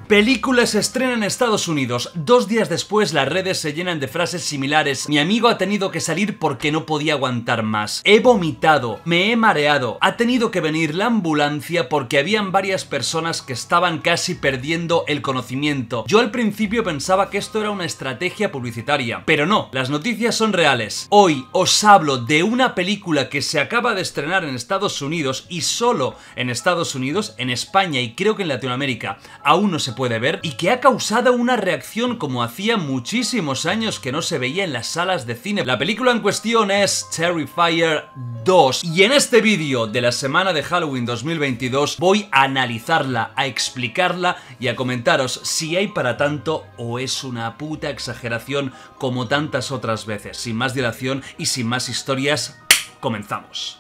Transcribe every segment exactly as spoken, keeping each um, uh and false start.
Película se estrena en Estados Unidos. Dos días después las redes se llenan de frases similares. Mi amigo ha tenido que salir porque no podía aguantar más. He vomitado. Me he mareado. Ha tenido que venir la ambulancia porque habían varias personas que estaban casi perdiendo el conocimiento. Yo al principio pensaba que esto era una estrategia publicitaria, pero no, las noticias son reales. Hoy os hablo de una película que se acaba de estrenar en Estados Unidos y solo en Estados Unidos, en España y creo que en Latinoamérica aún no se puede ver, y que ha causado una reacción como hacía muchísimos años que no se veía en las salas de cine. La película en cuestión es Terrifier dos, y en este vídeo de la semana de Halloween dos mil veintidós voy a analizarla, a explicarla y a comentaros si hay para tanto o es una puta exageración como tantas otras veces. Sin más dilación y sin más historias, comenzamos.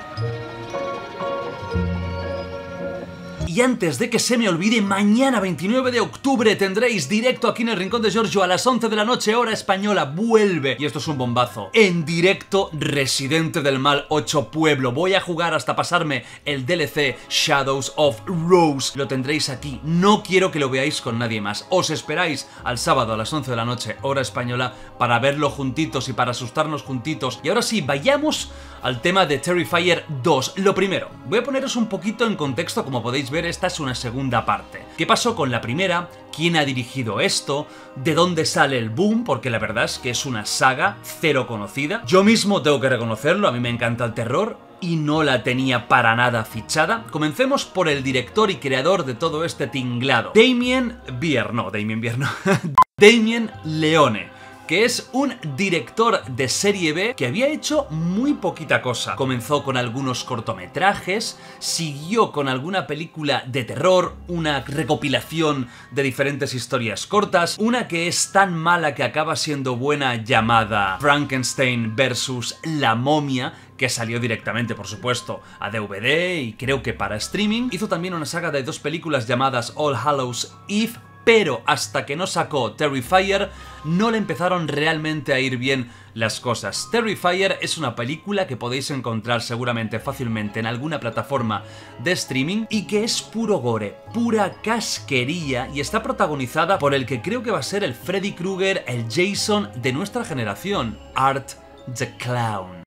Y antes de que se me olvide, mañana veintinueve de octubre tendréis directo aquí en el Rincón de Giorgio a las once de la noche, hora española. Vuelve, y esto es un bombazo, en directo Residente del Mal ocho Pueblo. Voy a jugar hasta pasarme el D L C Shadows of Rose. Lo tendréis aquí, no quiero que lo veáis con nadie más. Os esperáis al sábado a las once de la noche, hora española, para verlo juntitos y para asustarnos juntitos. Y ahora sí, vayamos al tema de Terrifier dos. Lo primero, voy a poneros un poquito en contexto. Como podéis ver, esta es una segunda parte. ¿Qué pasó con la primera? ¿Quién ha dirigido esto? ¿De dónde sale el boom? Porque la verdad es que es una saga cero conocida. Yo mismo tengo que reconocerlo, a mí me encanta el terror y no la tenía para nada fichada. Comencemos por el director y creador de todo este tinglado, Damien Bier, no, Damien Bier no, Damien Leone, que es un director de serie B que había hecho muy poquita cosa. Comenzó con algunos cortometrajes, siguió con alguna película de terror, una recopilación de diferentes historias cortas, una que es tan mala que acaba siendo buena llamada Frankenstein versus La Momia, que salió directamente, por supuesto, a D V D y creo que para streaming. Hizo también una saga de dos películas llamadas All Hallows Eve, pero hasta que no sacó Terrifier no le empezaron realmente a ir bien las cosas. Terrifier es una película que podéis encontrar seguramente fácilmente en alguna plataforma de streaming y que es puro gore, pura casquería, y está protagonizada por el que creo que va a ser el Freddy Krueger, el Jason de nuestra generación, Art the Clown.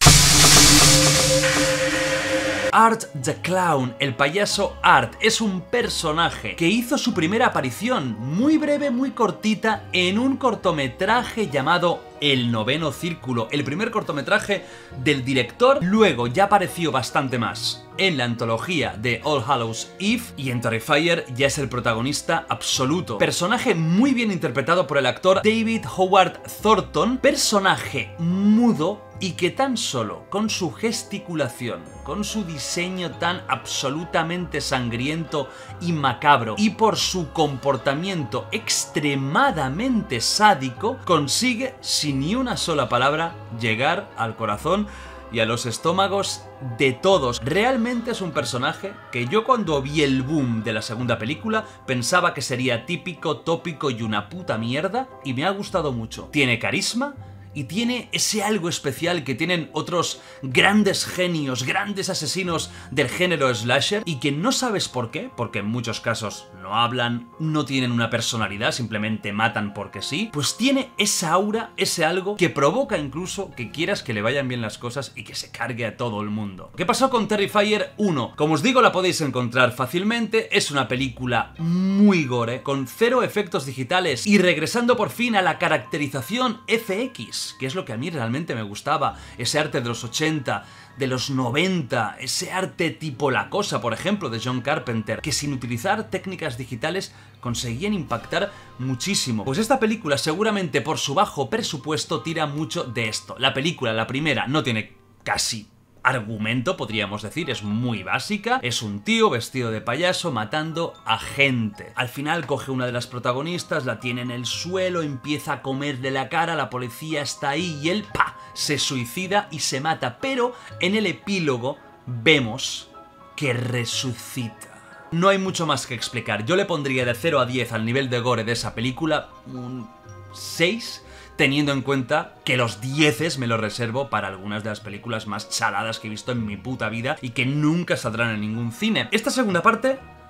Art the Clown, el payaso Art, es un personaje que hizo su primera aparición, muy breve, muy cortita, en un cortometraje llamado El Noveno Círculo, el primer cortometraje del director. Luego ya apareció bastante más en la antología de All Hallows Eve, y en Terrifier ya es el protagonista absoluto. Personaje muy bien interpretado por el actor David Howard Thornton, personaje mudo y que tan solo con su gesticulación, con su diseño tan absolutamente sangriento y macabro y por su comportamiento extremadamente sádico, consigue sin ni una sola palabra llegar al corazón y a los estómagos de todos. Realmente es un personaje que yo, cuando vi el boom de la segunda película, pensaba que sería típico, tópico y una puta mierda, y me ha gustado mucho. Tiene carisma y tiene ese algo especial que tienen otros grandes genios, grandes asesinos del género slasher, y que no sabes por qué, porque en muchos casos no hablan, no tienen una personalidad, simplemente matan porque sí, pues tiene esa aura, ese algo que provoca incluso que quieras que le vayan bien las cosas y que se cargue a todo el mundo. ¿Qué pasó con Terrifier uno? Como os digo, la podéis encontrar fácilmente. Es una película muy gore, con cero efectos digitales y regresando por fin a la caracterización F X, que es lo que a mí realmente me gustaba, ese arte de los ochenta, de los noventa, ese arte tipo La Cosa, por ejemplo, de John Carpenter, que sin utilizar técnicas digitales conseguían impactar muchísimo. Pues esta película, seguramente por su bajo presupuesto, tira mucho de esto. La película, la primera, no tiene casi argumento, podríamos decir, es muy básica. Es un tío vestido de payaso matando a gente. Al final coge una de las protagonistas, la tiene en el suelo, empieza a comerle la cara, la policía está ahí y él, ¡pa!, se suicida y se mata. Pero en el epílogo vemos que resucita. No hay mucho más que explicar. Yo le pondría de cero a diez al nivel de gore de esa película un seis, teniendo en cuenta que los dieces me los reservo para algunas de las películas más chaladas que he visto en mi puta vida y que nunca saldrán en ningún cine. Esta segunda parte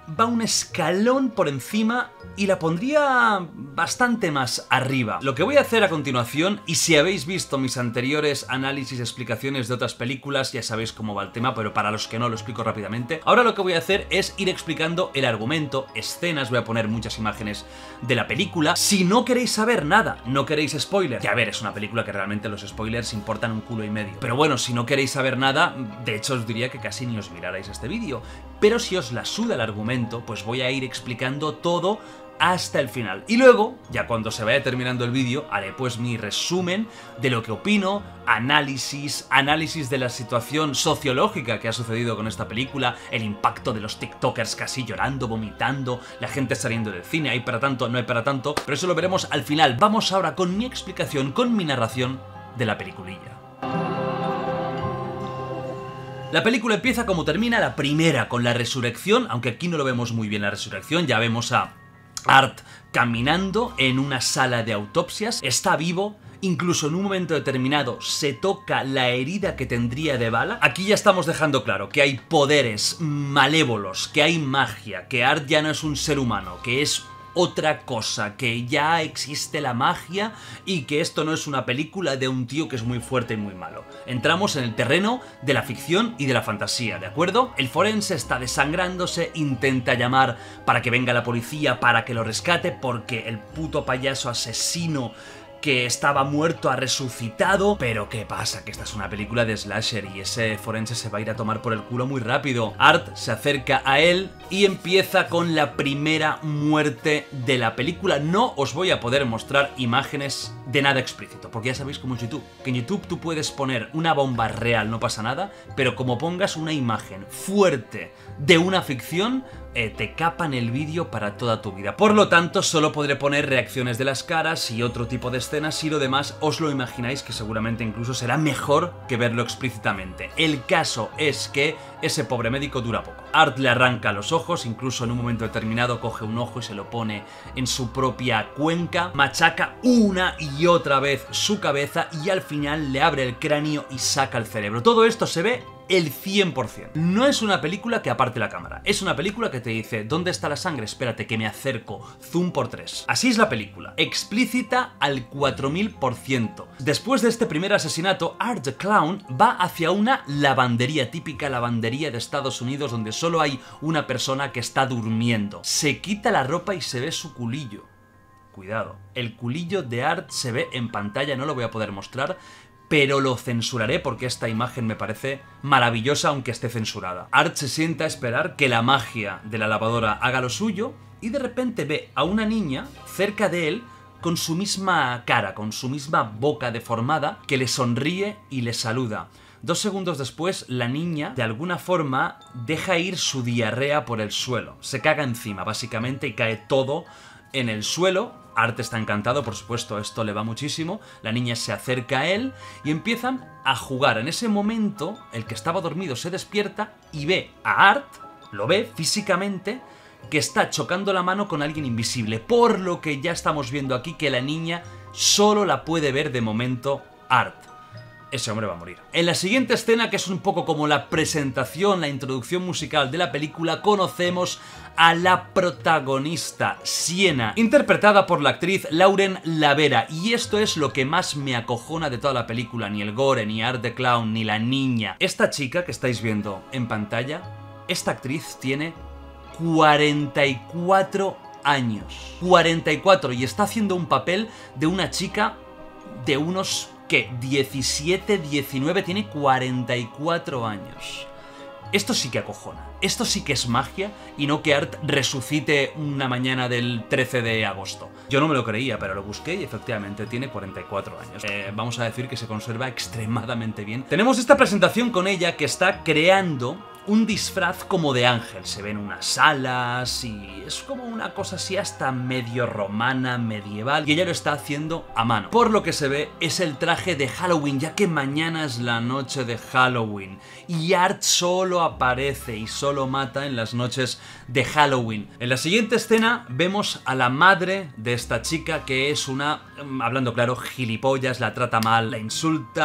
va un escalón por encima y la pondría bastante más arriba. Lo que voy a hacer a continuación, y si habéis visto mis anteriores análisis y explicaciones de otras películas, ya sabéis cómo va el tema, pero para los que no lo explico rápidamente. Ahora lo que voy a hacer es ir explicando el argumento, escenas, voy a poner muchas imágenes de la película. Si no queréis saber nada, no queréis spoiler, que a ver, es una película que realmente los spoilers importan un culo y medio. Pero bueno, si no queréis saber nada, de hecho os diría que casi ni os mirarais este vídeo. Pero si os la suda el argumento, pues voy a ir explicando todo hasta el final. Y luego, ya cuando se vaya terminando el vídeo, haré pues mi resumen de lo que opino, análisis, análisis de la situación sociológica que ha sucedido con esta película, el impacto de los tiktokers casi llorando, vomitando, la gente saliendo del cine, hay para tanto, no hay para tanto, pero eso lo veremos al final. Vamos ahora con mi explicación, con mi narración de la peliculilla. La película empieza como termina la primera, con la resurrección, aunque aquí no lo vemos muy bien la resurrección, ya vemos a Art caminando en una sala de autopsias, está vivo, incluso en un momento determinado se toca la herida que tendría de bala. Aquí ya estamos dejando claro que hay poderes malévolos, que hay magia, que Art ya no es un ser humano, que es otra cosa, que ya existe la magia y que esto no es una película de un tío que es muy fuerte y muy malo. Entramos en el terreno de la ficción y de la fantasía, ¿de acuerdo? El forense está desangrándose, intenta llamar para que venga la policía para que lo rescate porque el puto payaso asesino que estaba muerto ha resucitado. Pero ¿qué pasa? Que esta es una película de slasher y ese forense se va a ir a tomar por el culo muy rápido. Art se acerca a él y empieza con la primera muerte de la película. No os voy a poder mostrar imágenes de nada explícito, porque ya sabéis cómo es YouTube, que en YouTube tú puedes poner una bomba real, no pasa nada, pero como pongas una imagen fuerte de una ficción, eh, te capan el vídeo para toda tu vida. Por lo tanto, solo podré poner reacciones de las caras y otro tipo de escenas, y lo demás os lo imagináis, que seguramente incluso será mejor que verlo explícitamente. El caso es que ese pobre médico dura poco. Art le arranca los ojos, incluso en un momento determinado coge un ojo y se lo pone en su propia cuenca, machaca una y otra vez su cabeza y al final le abre el cráneo y saca el cerebro. Todo esto se ve el cien por cien. No es una película que aparte la cámara, es una película que te dice ¿dónde está la sangre? Espérate que me acerco, zoom por tres. Así es la película, explícita al cuatro mil por ciento. Después de este primer asesinato, Art the Clown va hacia una lavandería, típica lavandería de Estados Unidos donde solo hay una persona que está durmiendo. Se quita la ropa y se ve su culillo. Cuidado, el culillo de Art se ve en pantalla, no lo voy a poder mostrar, pero lo censuraré porque esta imagen me parece maravillosa aunque esté censurada. Art se sienta a esperar que la magia de la lavadora haga lo suyo y de repente ve a una niña cerca de él con su misma cara, con su misma boca deformada, que le sonríe y le saluda. Dos segundos después, la niña, de alguna forma, deja ir su diarrea por el suelo. Se caga encima, básicamente, y cae todo en el suelo. Art está encantado, por supuesto, esto le va muchísimo. La niña se acerca a él y empiezan a jugar. En ese momento, el que estaba dormido se despierta y ve a Art, lo ve físicamente, que está chocando la mano con alguien invisible, por lo que ya estamos viendo aquí que la niña solo la puede ver de momento Art. Ese hombre va a morir. En la siguiente escena, que es un poco como la presentación, la introducción musical de la película, conocemos a la protagonista, Sienna, interpretada por la actriz Lauren Lavera, y esto es lo que más me acojona de toda la película, ni el gore, ni Art the Clown, ni la niña. Esta chica que estáis viendo en pantalla, esta actriz tiene cuarenta y cuatro años. cuarenta y cuatro, y está haciendo un papel de una chica de unos... ¿qué? diecisiete, diecinueve, tiene cuarenta y cuatro años. Esto sí que acojona, esto sí que es magia y no que Art resucite una mañana del trece de agosto. Yo no me lo creía, pero lo busqué y efectivamente tiene cuarenta y cuatro años. Eh, vamos a decir que se conserva extremadamente bien. Tenemos esta presentación con ella que está creando un disfraz como de ángel. Se ven unas alas y es como una cosa así hasta medio romana, medieval, y ella lo está haciendo a mano. Por lo que se ve es el traje de Halloween, ya que mañana es la noche de Halloween y Art solo aparece y solo mata en las noches de Halloween. En la siguiente escena vemos a la madre de esta chica, que es una, hablando claro, gilipollas, la trata mal, la insulta,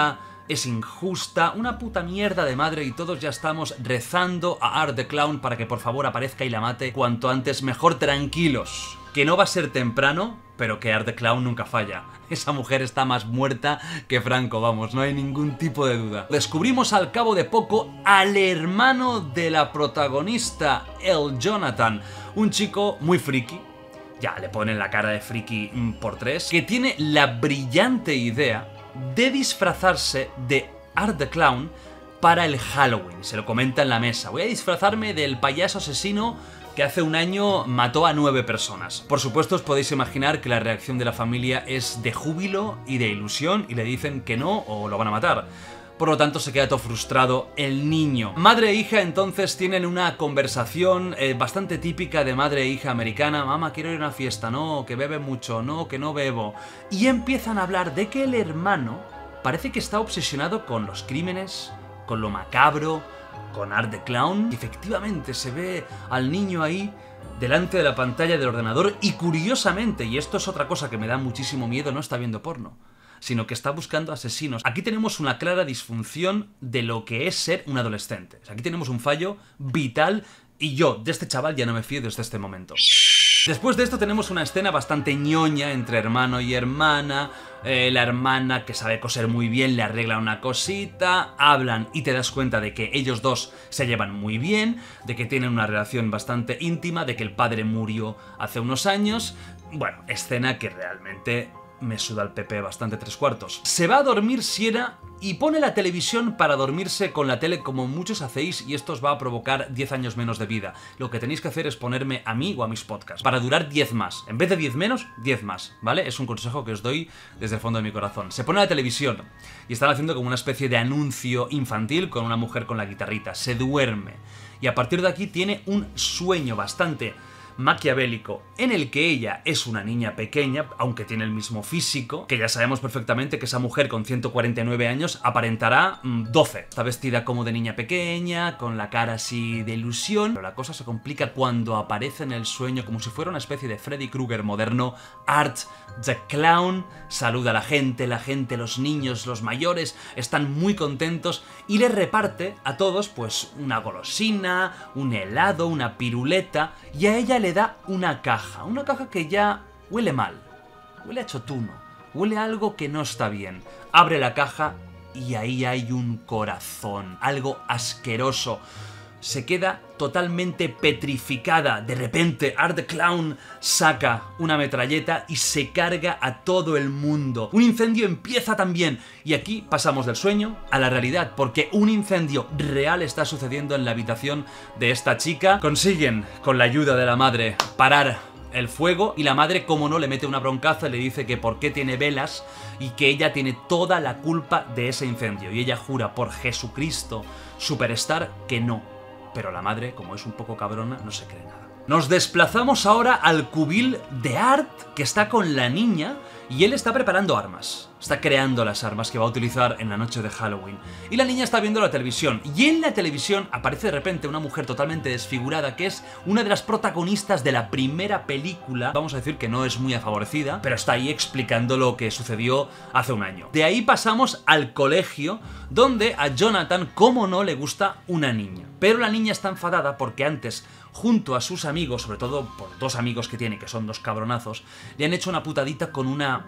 es injusta, una puta mierda de madre y todos ya estamos rezando a Art the Clown para que por favor aparezca y la mate cuanto antes. Mejor tranquilos, que no va a ser temprano, pero que Art the Clown nunca falla. Esa mujer está más muerta que Franco, vamos, no hay ningún tipo de duda. Descubrimos al cabo de poco al hermano de la protagonista, el Jonathan, un chico muy friki, ya le ponen la cara de friki por tres, que tiene la brillante idea de disfrazarse de Art the Clown para el Halloween. Se lo comenta en la mesa: voy a disfrazarme del payaso asesino que hace un año mató a nueve personas. Por supuesto, os podéis imaginar que la reacción de la familia es de júbilo y de ilusión, y le dicen que no o lo van a matar. Por lo tanto, se queda todo frustrado el niño. Madre e hija entonces tienen una conversación eh, bastante típica de madre e hija americana. Mamá, quiero ir a una fiesta. No, que bebe mucho. No, que no bebo. Y empiezan a hablar de que el hermano parece que está obsesionado con los crímenes, con lo macabro, con Art the Clown. Efectivamente, se ve al niño ahí delante de la pantalla del ordenador y, curiosamente, y esto es otra cosa que me da muchísimo miedo, no está viendo porno, sino que está buscando asesinos. Aquí tenemos una clara disfunción de lo que es ser un adolescente. Aquí tenemos un fallo vital y yo de este chaval ya no me fío desde este momento. Después de esto tenemos una escena bastante ñoña entre hermano y hermana. Eh, la hermana, que sabe coser muy bien, le arregla una cosita, hablan y te das cuenta de que ellos dos se llevan muy bien, de que tienen una relación bastante íntima, de que el padre murió hace unos años. Bueno, escena que realmente me suda el pepe bastante tres cuartos. Se va a dormir Sierra y pone la televisión para dormirse con la tele, como muchos hacéis, y esto os va a provocar diez años menos de vida. Lo que tenéis que hacer es ponerme a mí o a mis podcasts para durar diez más. En vez de diez menos, diez más, ¿vale? Es un consejo que os doy desde el fondo de mi corazón. Se pone la televisión y están haciendo como una especie de anuncio infantil con una mujer con la guitarrita. Se duerme y a partir de aquí tiene un sueño bastante maquiavélico en el que ella es una niña pequeña, aunque tiene el mismo físico, que ya sabemos perfectamente que esa mujer con ciento cuarenta y nueve años aparentará mmm, doce. Está vestida como de niña pequeña, con la cara así de ilusión, pero la cosa se complica cuando aparece en el sueño como si fuera una especie de Freddy Krueger moderno. Art the Clown saluda a la gente, la gente, los niños, los mayores, están muy contentos y le reparte a todos pues una golosina, un helado, una piruleta, y a ella le da una caja, una caja que ya huele mal, huele a chotuno, huele a algo que no está bien. Abre la caja y ahí hay un corazón, algo asqueroso. Se queda totalmente petrificada. De repente, Art the Clown saca una metralleta y se carga a todo el mundo. Un incendio empieza también. Y aquí pasamos del sueño a la realidad, porque un incendio real está sucediendo en la habitación de esta chica. Consiguen, con la ayuda de la madre, parar el fuego, y la madre, como no, le mete una broncaza y le dice que por qué tiene velas y que ella tiene toda la culpa de ese incendio. Y ella jura por Jesucristo Superstar que no. Pero la madre, como es un poco cabrona, no se cree nada. Nos desplazamos ahora al cubil de Art, que está con la niña, y él está preparando armas. Está creando las armas que va a utilizar en la noche de Halloween. Y la niña está viendo la televisión, y en la televisión aparece de repente una mujer totalmente desfigurada, que es una de las protagonistas de la primera película. Vamos a decir que no es muy favorecida, pero está ahí explicando lo que sucedió hace un año. De ahí pasamos al colegio, donde a Jonathan, como no, le gusta una niña. Pero la niña está enfadada porque antes, junto a sus amigos, sobre todo por dos amigos que tiene, que son dos cabronazos, le han hecho una putadita con una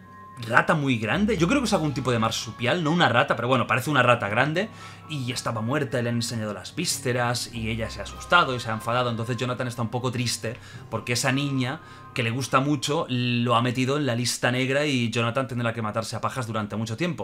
rata muy grande. Yo creo que es algún tipo de marsupial, no una rata, pero bueno, parece una rata grande, y estaba muerta, y le han enseñado las vísceras y ella se ha asustado y se ha enfadado. Entonces Jonathan está un poco triste porque esa niña, que le gusta mucho, lo ha metido en la lista negra y Jonathan tendrá que matarse a pajas durante mucho tiempo.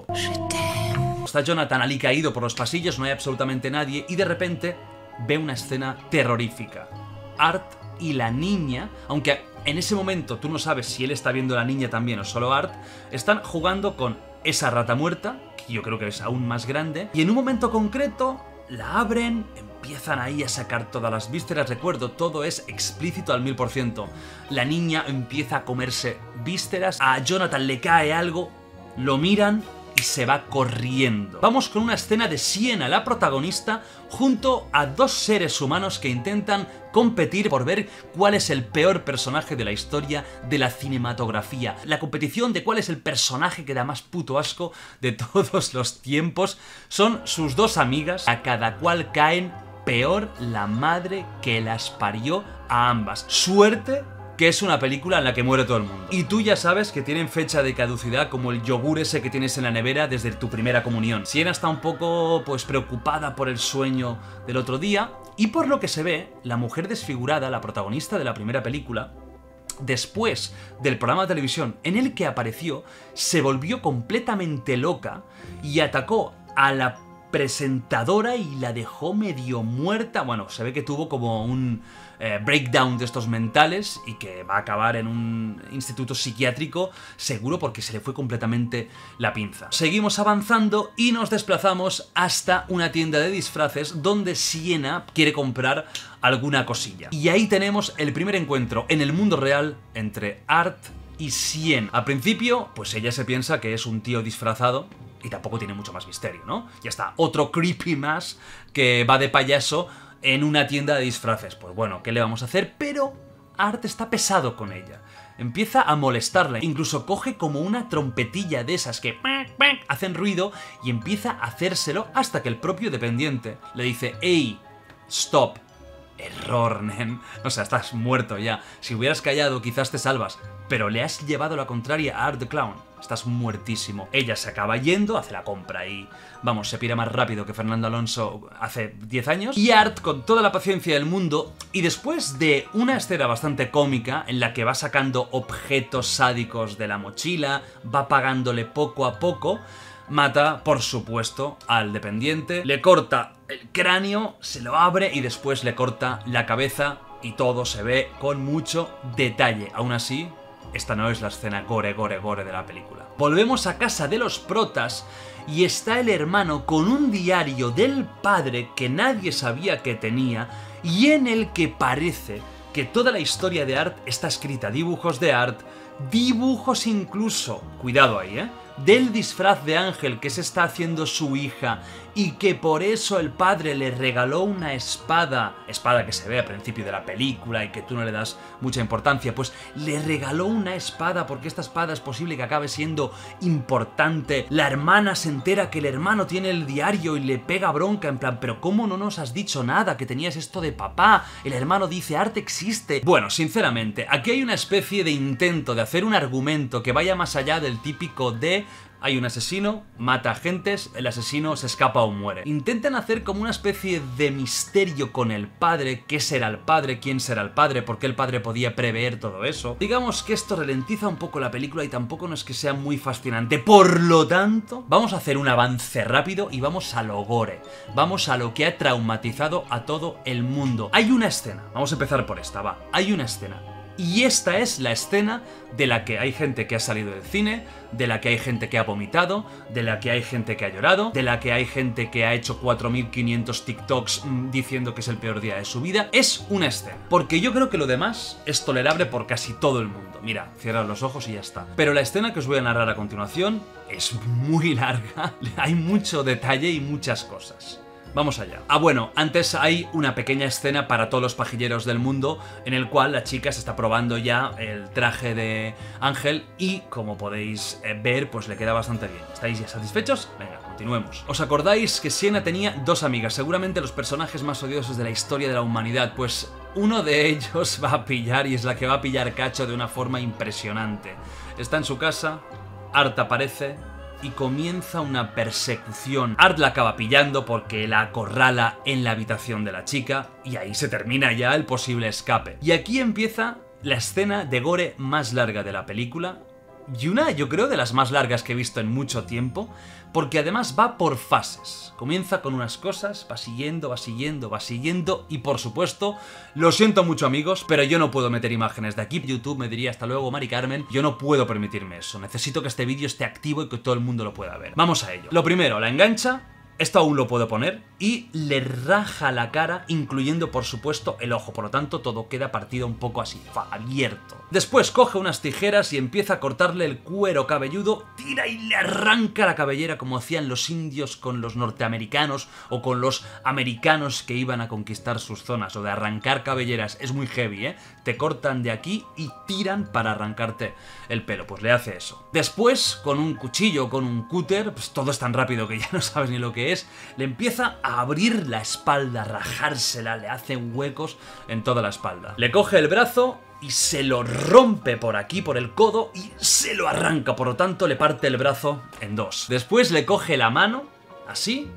Está Jonathan ali caído por los pasillos, no hay absolutamente nadie, y de repente ve una escena terrorífica. Art y la niña, aunque en ese momento tú no sabes si él está viendo a la niña también o solo Art, están jugando con esa rata muerta, que yo creo que es aún más grande, y en un momento concreto la abren, empiezan ahí a sacar todas las vísceras. Recuerdo, todo es explícito al mil por ciento. La niña empieza a comerse vísceras, a Jonathan le cae algo, lo miran y se va corriendo. Vamos con una escena de Sienna, la protagonista, junto a dos seres humanos que intentan competir por ver cuál es el peor personaje de la historia de la cinematografía. La competición de cuál es el personaje que da más puto asco de todos los tiempos. Son sus dos amigas, a cada cual caen peor la madre que las parió a ambas. Suerte que es una película en la que muere todo el mundo. Y tú ya sabes que tienen fecha de caducidad como el yogur ese que tienes en la nevera desde tu primera comunión. Sienna está un poco, pues, preocupada por el sueño del otro día, y por lo que se ve, la mujer desfigurada, la protagonista de la primera película, después del programa de televisión en el que apareció, se volvió completamente loca y atacó a la presentadora y la dejó medio muerta. Bueno, se ve que tuvo como un eh, breakdown de estos mentales y que va a acabar en un instituto psiquiátrico seguro, porque se le fue completamente la pinza. Seguimos avanzando y nos desplazamos hasta una tienda de disfraces donde Sienna quiere comprar alguna cosilla. Y ahí tenemos el primer encuentro en el mundo real entre Art y Sienna. Al principio, pues ella se piensa que es un tío disfrazado y tampoco tiene mucho más misterio, ¿no? Ya está, otro creepy más que va de payaso en una tienda de disfraces. Pues bueno, ¿qué le vamos a hacer? Pero Art está pesado con ella. Empieza a molestarla. Incluso coge como una trompetilla de esas que hacen ruido y empieza a hacérselo hasta que el propio dependiente le dice: ¡Ey! ¡Stop! Error, nen. O sea, estás muerto ya. Si hubieras callado, quizás te salvas. Pero le has llevado la contraria a Art the Clown. Estás muertísimo. Ella se acaba yendo, hace la compra y, vamos, se pira más rápido que Fernando Alonso hace diez años. Y Art, con toda la paciencia del mundo, y después de una escena bastante cómica en la que va sacando objetos sádicos de la mochila, va pagándole poco a poco, mata, por supuesto, al dependiente, le corta el cráneo, se lo abre y después le corta la cabeza, y todo se ve con mucho detalle. Aún así, esta no es la escena gore, gore, gore de la película. Volvemos a casa de los protas y está el hermano con un diario del padre que nadie sabía que tenía y en el que parece que toda la historia de Art está escrita. Dibujos de Art, dibujos incluso, cuidado ahí, ¿eh?, del disfraz de Ángel que se está haciendo su hija y que por eso el padre le regaló una espada, espada que se ve al principio de la película y que tú no le das mucha importancia, pues le regaló una espada porque esta espada es posible que acabe siendo importante. La hermana se entera que el hermano tiene el diario y le pega bronca en plan: pero ¿cómo no nos has dicho nada? Que tenías esto de papá. El hermano dice: Art existe. Bueno, sinceramente, aquí hay una especie de intento de hacer un argumento que vaya más allá del típico de: hay un asesino, mata agentes, el asesino se escapa o muere. Intentan hacer como una especie de misterio con el padre. ¿Qué será el padre? ¿Quién será el padre? ¿Por qué el padre podía prever todo eso? Digamos que esto ralentiza un poco la película y tampoco no es que sea muy fascinante. Por lo tanto, vamos a hacer un avance rápido y vamos a lo gore. Vamos a lo que ha traumatizado a todo el mundo. Hay una escena, vamos a empezar por esta, va. Hay una escena. Y esta es la escena de la que hay gente que ha salido del cine, de la que hay gente que ha vomitado, de la que hay gente que ha llorado, de la que hay gente que ha hecho cuatro mil quinientos TikToks mmm, diciendo que es el peor día de su vida. Es una escena. Porque yo creo que lo demás es tolerable por casi todo el mundo. Mira, cierra los ojos y ya está. Pero la escena que os voy a narrar a continuación es muy larga. Hay mucho detalle y muchas cosas. Vamos allá. Ah, bueno, antes hay una pequeña escena para todos los pajilleros del mundo en el cual la chica se está probando ya el traje de Ángel y, como podéis ver, pues le queda bastante bien. ¿Estáis ya satisfechos? Venga, continuemos. ¿Os acordáis que Sienna tenía dos amigas? Seguramente los personajes más odiosos de la historia de la humanidad. Pues uno de ellos va a pillar y es la que va a pillar cacho de una forma impresionante. Está en su casa, Art aparece y comienza una persecución. Art la acaba pillando porque la acorrala en la habitación de la chica y ahí se termina ya el posible escape. Y aquí empieza la escena de gore más larga de la película y una, yo creo, de las más largas que he visto en mucho tiempo, porque además va por fases. Comienza con unas cosas, va siguiendo, va siguiendo, va siguiendo y, por supuesto, lo siento mucho, amigos, pero yo no puedo meter imágenes de aquí. YouTube me diría: hasta luego, Mari Carmen. Yo no puedo permitirme eso. Necesito que este vídeo esté activo y que todo el mundo lo pueda ver. Vamos a ello. Lo primero, la engancha esto aún lo puedo poner, y le raja la cara, incluyendo por supuesto el ojo, por lo tanto todo queda partido un poco así, abierto. Después coge unas tijeras y empieza a cortarle el cuero cabelludo, tira y le arranca la cabellera como hacían los indios con los norteamericanos o con los americanos que iban a conquistar sus zonas, o de arrancar cabelleras, es muy heavy, ¿eh? Te cortan de aquí y tiran para arrancarte el pelo, pues le hace eso. Después, con un cuchillo, con un cúter, pues todo es tan rápido que ya no sabes ni lo que es, le empieza a abrir la espalda, a rajársela, le hace huecos en toda la espalda. Le coge el brazo y se lo rompe por aquí, por el codo, y se lo arranca, por lo tanto le parte el brazo en dos. Después le coge la mano, así,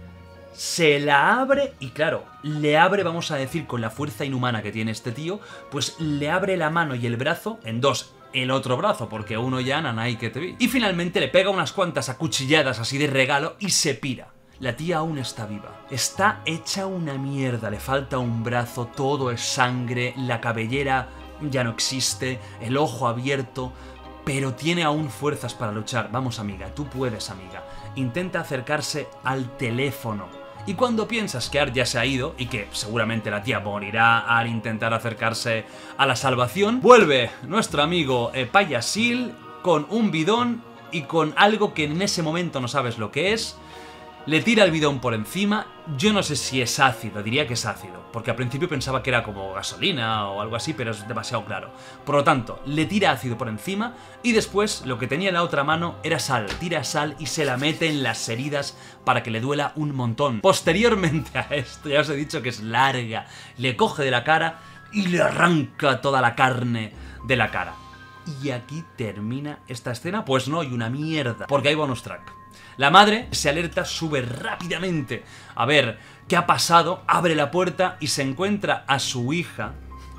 se la abre y claro, le abre, vamos a decir, con la fuerza inhumana que tiene este tío, pues le abre la mano y el brazo en dos. El otro brazo, porque uno ya nanay que te vi. Y finalmente le pega unas cuantas acuchilladas así de regalo y se pira. La tía aún está viva. Está hecha una mierda, le falta un brazo, todo es sangre, la cabellera ya no existe, el ojo abierto, pero tiene aún fuerzas para luchar. Vamos, amiga, tú puedes, amiga. Intenta acercarse al teléfono. Y cuando piensas que Art ya se ha ido, y que seguramente la tía morirá al intentar acercarse a la salvación, vuelve nuestro amigo eh, Payasil con un bidón y con algo que en ese momento no sabes lo que es. Le tira el bidón por encima, yo no sé si es ácido, diría que es ácido, porque al principio pensaba que era como gasolina o algo así, pero es demasiado claro. Por lo tanto, le tira ácido por encima y después lo que tenía en la otra mano era sal, tira sal y se la mete en las heridas para que le duela un montón. Posteriormente a esto, ya os he dicho que es larga, le coge de la cara y le arranca toda la carne de la cara. ¿Y aquí termina esta escena? Pues no, y una mierda, porque hay bonus track. La madre se alerta, sube rápidamente a ver qué ha pasado, abre la puerta y se encuentra a su hija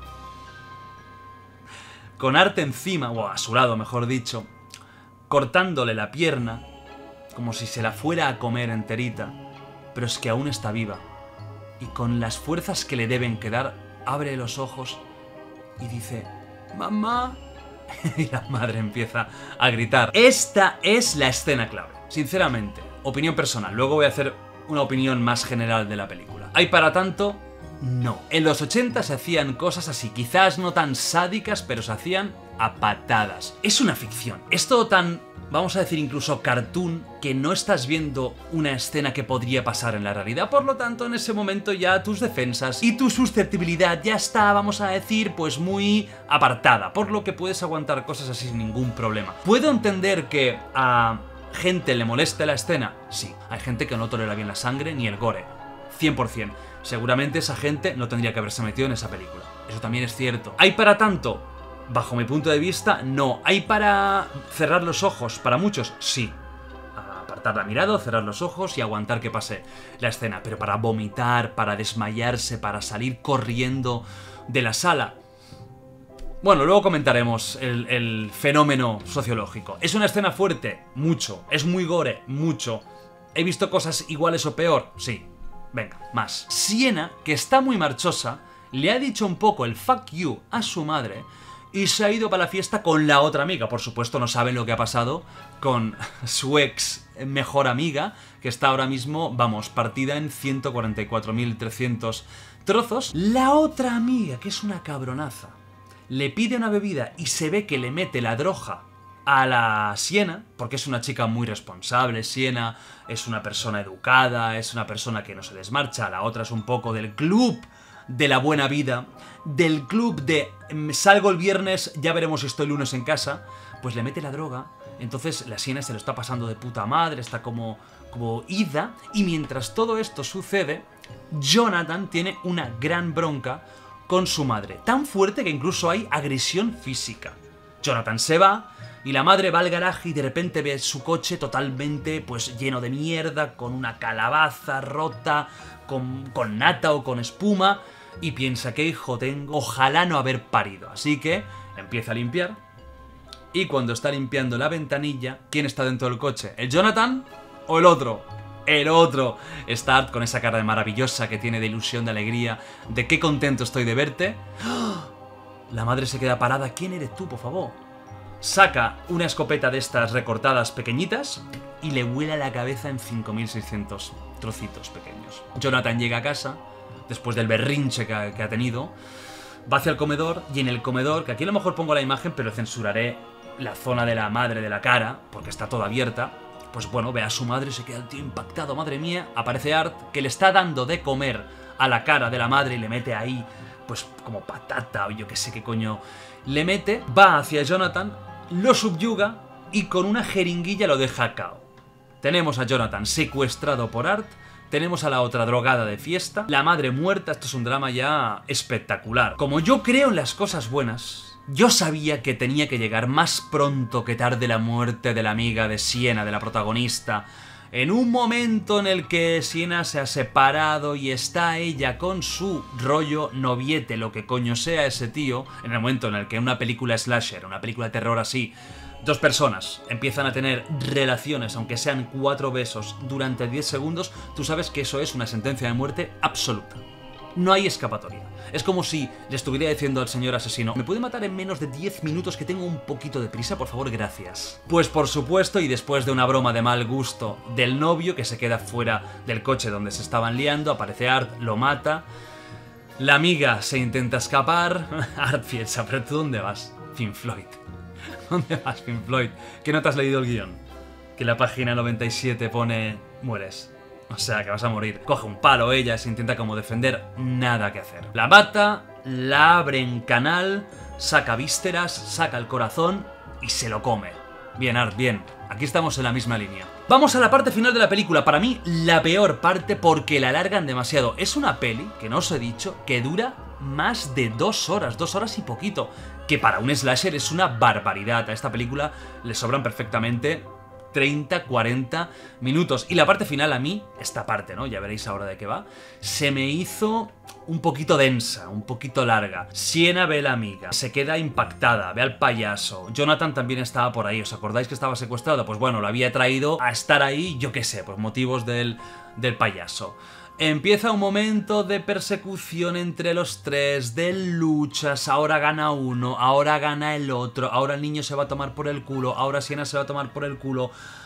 con Art encima, o a su lado mejor dicho, cortándole la pierna como si se la fuera a comer enterita, pero es que aún está viva y con las fuerzas que le deben quedar abre los ojos y dice «¡Mamá!». Y la madre empieza a gritar. Esta es la escena clave. Sinceramente, opinión personal, luego voy a hacer una opinión más general de la película. ¿Hay para tanto? No. En los ochenta se hacían cosas así, quizás no tan sádicas, pero se hacían a patadas. Es una ficción. Es todo tan, vamos a decir incluso cartoon, que no estás viendo una escena que podría pasar en la realidad. Por lo tanto, en ese momento ya tus defensas y tu susceptibilidad ya está, vamos a decir, pues muy apartada, por lo que puedes aguantar cosas así sin ningún problema. Puedo entender que a gente le moleste la escena, sí. Hay gente que no tolera bien la sangre ni el gore, cien por cien. Seguramente esa gente no tendría que haberse metido en esa película. Eso también es cierto. ¿Hay para tanto? Bajo mi punto de vista, no. ¿Hay para cerrar los ojos? Para muchos, sí. Apartar la mirada, cerrar los ojos y aguantar que pase la escena. Pero para vomitar, para desmayarse, para salir corriendo de la sala... Bueno, luego comentaremos el, el fenómeno sociológico. ¿Es una escena fuerte? Mucho. ¿Es muy gore? Mucho. ¿He visto cosas iguales o peor? Sí. Venga, más. Sienna, que está muy marchosa, le ha dicho un poco el fuck you a su madre y se ha ido para la fiesta con la otra amiga. Por supuesto, no saben lo que ha pasado con su ex mejor amiga, que está ahora mismo, vamos, partida en ciento cuarenta y cuatro mil trescientos trozos. La otra amiga, que es una cabronaza, le pide una bebida y se ve que le mete la droga a la Sienna, porque es una chica muy responsable. Sienna es una persona educada, es una persona que no se desmarcha. La otra es un poco del club de la buena vida, del club de salgo el viernes, ya veremos si estoy lunes en casa. Pues le mete la droga, entonces la Sienna se lo está pasando de puta madre, está como, como ida, y mientras todo esto sucede, Jonathan tiene una gran bronca con su madre, tan fuerte que incluso hay agresión física. Jonathan se va y la madre va al garaje y de repente ve su coche totalmente pues lleno de mierda, con una calabaza rota, con, con nata o con espuma, y piensa, ¿qué hijo tengo? Ojalá no haber parido. Así que empieza a limpiar, y cuando está limpiando la ventanilla, ¿quién está dentro del coche? ¿El Jonathan o el otro? El otro. Está Art con esa cara de maravillosa que tiene de ilusión, de alegría, de qué contento estoy de verte. La madre se queda parada. ¿Quién eres tú, por favor? saca una escopeta de estas recortadas pequeñitas y le vuela la cabeza en cinco mil seiscientos trocitos pequeños. Jonathan llega a casa, después del berrinche que ha, que ha tenido, va hacia el comedor, y en el comedor, que aquí a lo mejor pongo la imagen, pero censuraré la zona de la madre de la cara, porque está toda abierta, pues bueno, ve a su madre, se queda el tío impactado, madre mía, aparece Art, que le está dando de comer a la cara de la madre y le mete ahí, pues como patata o yo qué sé qué coño le mete, va hacia Jonathan, lo subyuga y con una jeringuilla lo deja cao. Tenemos a Jonathan secuestrado por Art, tenemos a la otra drogada de fiesta, la madre muerta, esto es un drama ya espectacular. Como yo creo en las cosas buenas, yo sabía que tenía que llegar más pronto que tarde la muerte de la amiga de Sienna, de la protagonista, en un momento en el que Sienna se ha separado y está ella con su rollo noviete, lo que coño sea ese tío, en el momento en el que una película slasher, una película de terror así, dos personas empiezan a tener relaciones, aunque sean cuatro besos, durante diez segundos, tú sabes que eso es una sentencia de muerte absoluta. No hay escapatoria. Es como si le estuviera diciendo al señor asesino: ¿me puede matar en menos de diez minutos que tengo un poquito de prisa? Por favor, gracias. Pues por supuesto, y después de una broma de mal gusto del novio, que se queda fuera del coche donde se estaban liando, aparece Art, lo mata. La amiga se intenta escapar. Art piensa: ¿pero tú dónde vas? Pink Floyd. ¿Dónde vas, Pink Floyd? ¿Que no te has leído el guión? Que en la página noventa y siete pone: mueres. O sea, que vas a morir. Coge un palo ella, se intenta como defender, nada que hacer. La mata, la abre en canal, saca vísceras, saca el corazón y se lo come. Bien, Art, bien. Aquí estamos en la misma línea. Vamos a la parte final de la película. Para mí, la peor parte porque la alargan demasiado. Es una peli, que no os he dicho, que dura más de dos horas, dos horas y poquito. Que para un slasher es una barbaridad. A esta película le sobran perfectamente treinta, cuarenta minutos. Y la parte final a mí, esta parte, ¿no? Ya veréis ahora de qué va, se me hizo un poquito densa, un poquito larga. Sienna ve a la amiga, se queda impactada, ve al payaso. Jonathan también estaba por ahí. ¿Os acordáis que estaba secuestrado? Pues bueno, lo había traído a estar ahí, yo qué sé, por motivos del, del payaso. Empieza un momento de persecución entre los tres, de luchas, ahora gana uno, ahora gana el otro, ahora el niño se va a tomar por el culo, ahora Sienna se va a tomar por el culo,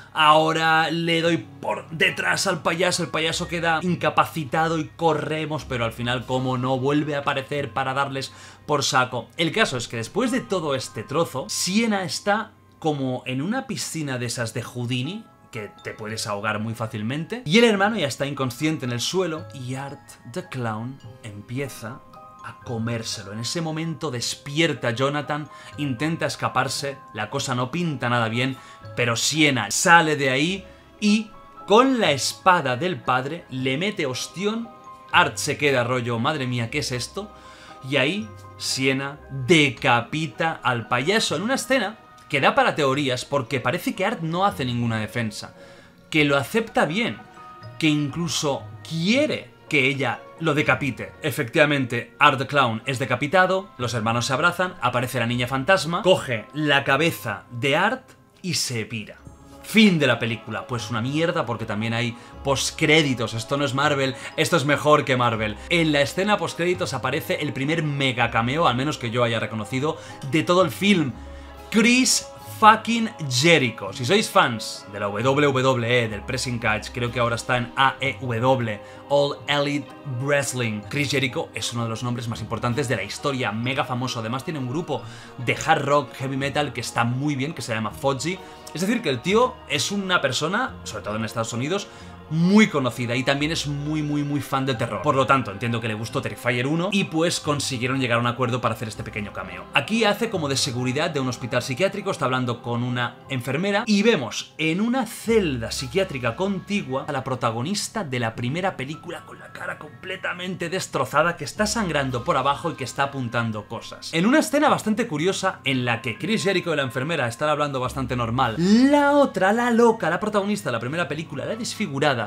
ahora le doy por detrás al payaso, el payaso queda incapacitado y corremos, pero al final, como no, vuelve a aparecer para darles por saco. El caso es que después de todo este trozo, Sienna está como en una piscina de esas de Houdini, que te puedes ahogar muy fácilmente, y el hermano ya está inconsciente en el suelo, y Art the Clown empieza a comérselo. En ese momento despierta Jonathan, intenta escaparse, la cosa no pinta nada bien, pero Sienna sale de ahí y con la espada del padre le mete ostión. Art se queda rollo, madre mía, ¿qué es esto? Y ahí Sienna decapita al payaso en una escena que da para teorías, porque parece que Art no hace ninguna defensa, que lo acepta bien, que incluso quiere que ella lo decapite. Efectivamente, Art the Clown es decapitado, los hermanos se abrazan, aparece la niña fantasma, coge la cabeza de Art y se pira. Fin de la película. Pues una mierda, porque también hay postcréditos. Esto no es Marvel, esto es mejor que Marvel. En la escena postcréditos aparece el primer mega cameo, al menos que yo haya reconocido, de todo el film. Chris fucking Jericho. Si sois fans de la W W E, del Pressing Catch, creo que ahora está en A E W, All Elite Wrestling. Chris Jericho es uno de los nombres más importantes de la historia, mega famoso. Además tiene un grupo de hard rock, heavy metal que está muy bien, que se llama Fozzy. Es decir, que el tío es una persona, sobre todo en Estados Unidos, muy conocida, y también es muy muy muy fan de terror. Por lo tanto, entiendo que le gustó Terrifier uno y pues consiguieron llegar a un acuerdo para hacer este pequeño cameo. Aquí hace como de seguridad de un hospital psiquiátrico, está hablando con una enfermera y vemos en una celda psiquiátrica contigua a la protagonista de la primera película con la cara completamente destrozada, que está sangrando por abajo y que está apuntando cosas. En una escena bastante curiosa en la que Chris Jericho y la enfermera están hablando bastante normal, la otra, la loca, la protagonista de la primera película, la desfigurada,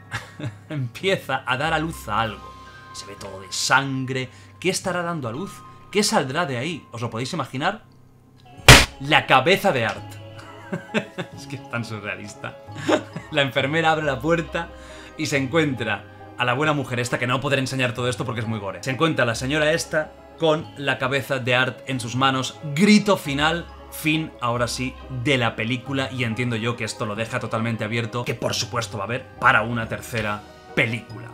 empieza a dar a luz a algo. Se ve todo de sangre. ¿Qué estará dando a luz? ¿Qué saldrá de ahí? ¿Os lo podéis imaginar? La cabeza de Art. Es que es tan surrealista. La enfermera abre la puerta y se encuentra a la buena mujer esta, que no podré enseñar todo esto porque es muy gore. Se encuentra a la señora esta con la cabeza de Art en sus manos. Grito final. fin, ahora sí, de la película, y entiendo yo que esto lo deja totalmente abierto, que por supuesto va a haber para una tercera película.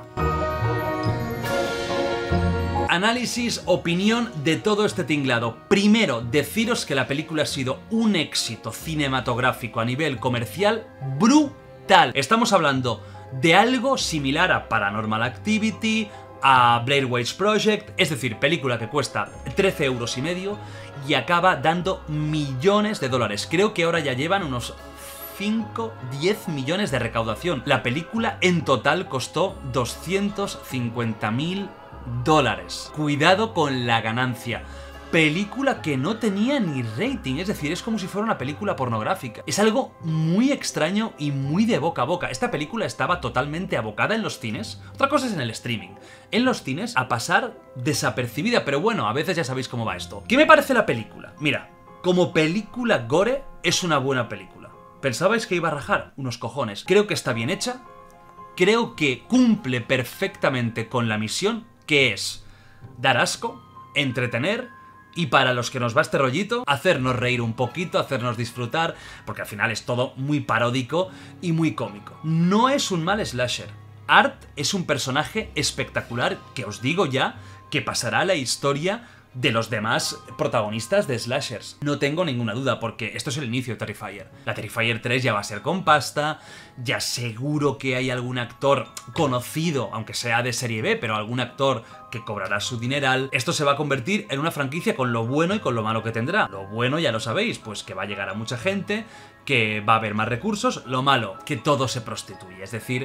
Análisis, opinión de todo este tinglado. Primero, deciros que la película ha sido un éxito cinematográfico a nivel comercial brutal. Estamos hablando de algo similar a Paranormal Activity, a Blair Witch Project, es decir, película que cuesta trece euros y medio y acaba dando millones de dólares. Creo que ahora ya llevan unos cinco, diez millones de recaudación. La película en total costó doscientos cincuenta mil dólares. Cuidado con la ganancia. Película que no tenía ni rating, es decir, es como si fuera una película pornográfica. Es algo muy extraño y muy de boca a boca. Esta película estaba totalmente abocada en los cines. Otra cosa es en el streaming. En los cines a pasar desapercibida, pero bueno, a veces ya sabéis cómo va esto. ¿Qué me parece la película? Mira, como película gore es una buena película. ¿Pensabais que iba a rajar? Unos cojones. Creo que está bien hecha. Creo que cumple perfectamente con la misión, que es dar asco, entretener, y para los que nos va este rollito, hacernos reír un poquito, hacernos disfrutar, porque al final es todo muy paródico y muy cómico. No es un mal slasher. Art es un personaje espectacular que os digo ya que pasará a la historia de los demás protagonistas de slashers. No tengo ninguna duda, porque esto es el inicio de Terrifier. La Terrifier tres ya va a ser con pasta, ya seguro que hay algún actor conocido, aunque sea de serie B, pero algún actor que cobrará su dineral. Esto se va a convertir en una franquicia con lo bueno y con lo malo que tendrá. Lo bueno ya lo sabéis, pues que va a llegar a mucha gente, que va a haber más recursos. Lo malo, que todo se prostituye, es decir,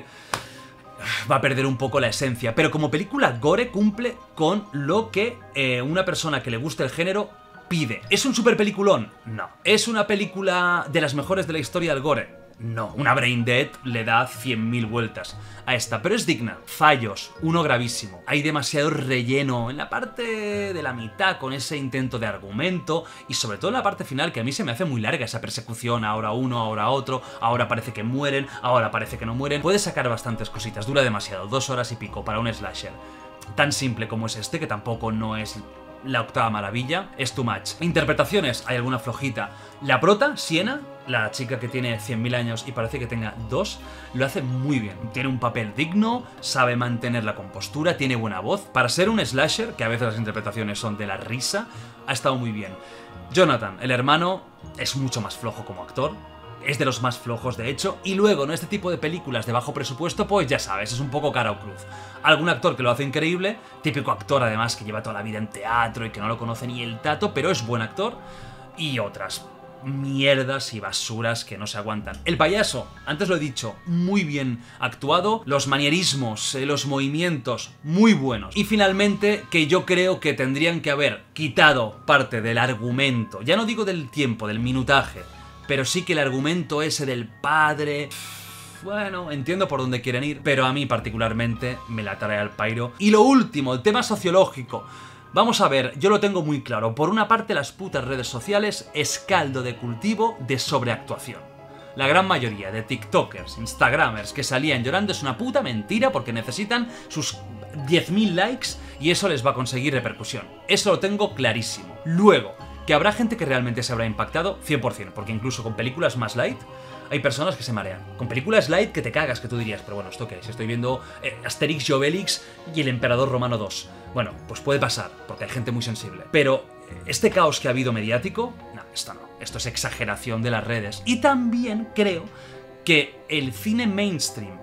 va a perder un poco la esencia, pero como película gore cumple con lo que eh, una persona que le guste el género pide. ¿Es un super peliculón? No. ¿Es una película de las mejores de la historia del gore? No. Una Brain Dead le da cien mil vueltas a esta, pero es digna. Fallos, uno gravísimo. Hay demasiado relleno en la parte de la mitad con ese intento de argumento y sobre todo en la parte final, que a mí se me hace muy larga esa persecución, ahora uno, ahora otro, ahora parece que mueren, ahora parece que no mueren. Puede sacar bastantes cositas, dura demasiado, dos horas y pico para un slasher tan simple como es este, que tampoco no es la octava maravilla, es too much. Interpretaciones, hay alguna flojita. La prota, Sienna, la chica que tiene cien mil años y parece que tenga dos, lo hace muy bien. Tiene un papel digno, sabe mantener la compostura, tiene buena voz. Para ser un slasher, que a veces las interpretaciones son de la risa, ha estado muy bien. Jonathan, el hermano, es mucho más flojo como actor. Es de los más flojos, de hecho, y luego en este tipo de películas de bajo presupuesto, pues ya sabes, es un poco cara o cruz. Algún actor que lo hace increíble, típico actor además que lleva toda la vida en teatro y que no lo conoce ni el tato, pero es buen actor, y otras mierdas y basuras que no se aguantan. El payaso, antes lo he dicho, muy bien actuado, los manierismos, eh, los movimientos, muy buenos. Y finalmente, que yo creo que tendrían que haber quitado parte del argumento, ya no digo del tiempo, del minutaje, pero sí que el argumento ese del padre... Bueno, entiendo por dónde quieren ir, pero a mí particularmente me la trae al pairo. Y lo último, el tema sociológico. Vamos a ver, yo lo tengo muy claro. Por una parte, las putas redes sociales es caldo de cultivo de sobreactuación. La gran mayoría de tiktokers, instagramers que salían llorando es una puta mentira porque necesitan sus diez mil likes y eso les va a conseguir repercusión. Eso lo tengo clarísimo. Luego, que habrá gente que realmente se habrá impactado, cien por cien, porque incluso con películas más light hay personas que se marean. Con películas light que te cagas, que tú dirías, pero bueno, ¿esto qué es? Estoy viendo eh, Asterix y Obelix y el Emperador Romano dos. Bueno, pues puede pasar, porque hay gente muy sensible. Pero este caos que ha habido mediático, no, esto no. Esto es exageración de las redes. Y también creo que el cine mainstream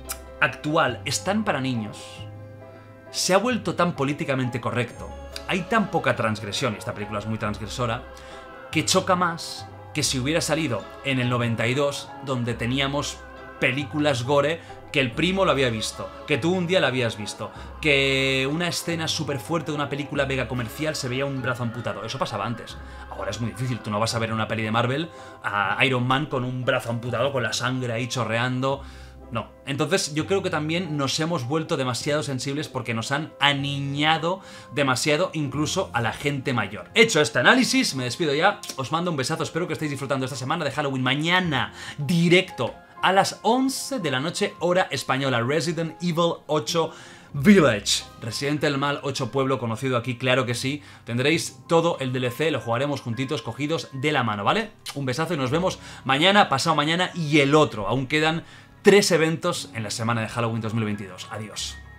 actual es tan para niños, se ha vuelto tan políticamente correcto, hay tan poca transgresión, y esta película es muy transgresora, que choca más que si hubiera salido en el noventa y dos, donde teníamos películas gore que el primo lo había visto, que tú un día la habías visto, que una escena súper fuerte de una película mega comercial se veía un brazo amputado. Eso pasaba antes. Ahora es muy difícil, tú no vas a ver en una peli de Marvel a Iron Man con un brazo amputado, con la sangre ahí chorreando... No. Entonces yo creo que también nos hemos vuelto demasiado sensibles porque nos han aniñado demasiado incluso a la gente mayor. Hecho este análisis, me despido ya, os mando un besazo, espero que estéis disfrutando esta semana de Halloween. Mañana, directo a las once de la noche hora española. Resident Evil ocho Village, Residente del Mal ocho Pueblo, conocido aquí, claro que sí. Tendréis todo el D L C, lo jugaremos juntitos, cogidos de la mano, ¿vale? Un besazo y nos vemos mañana, pasado mañana y el otro. Aún quedan tres eventos en la semana de Halloween dos mil veintidós. Adiós.